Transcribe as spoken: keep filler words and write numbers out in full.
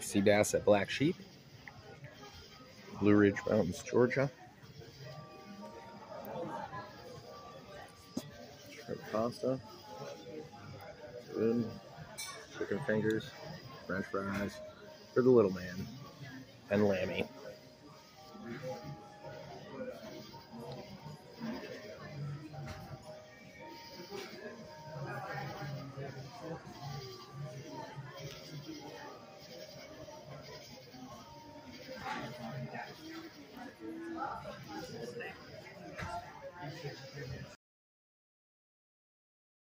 Seabass at Black Sheep, Blue Ridge Mountains, Georgia. Shrimp pasta, good. Chicken fingers, French fries for the little man, and lammy.